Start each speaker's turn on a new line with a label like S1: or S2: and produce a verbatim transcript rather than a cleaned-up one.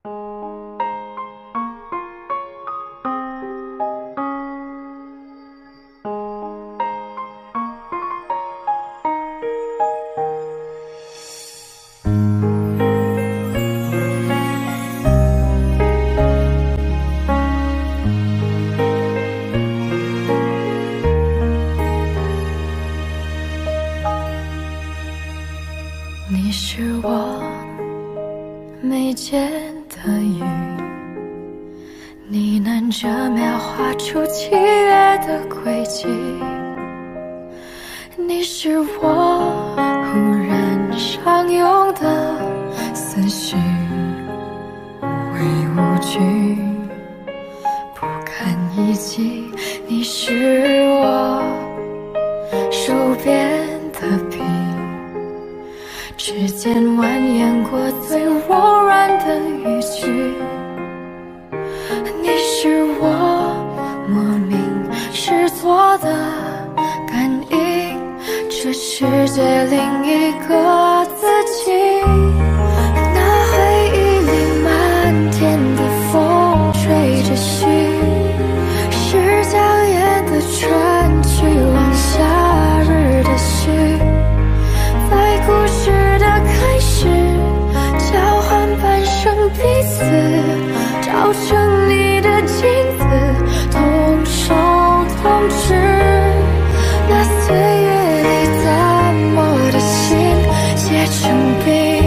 S1: 你是我眉间的云，你能这秒画出七月的轨迹。你是我忽然相拥的思绪，无畏无惧，不堪一击。你是我手边的笔，指尖蜿蜒过最柔软的语句。你是我莫名失措的感应，这世界另一个自己。那回忆里漫天的风吹着絮，是将夜的春去往夏日的序。在故事的开始，交换半生彼此，照成你的镜子，同手同指。那岁月里淡漠的心，写成笔。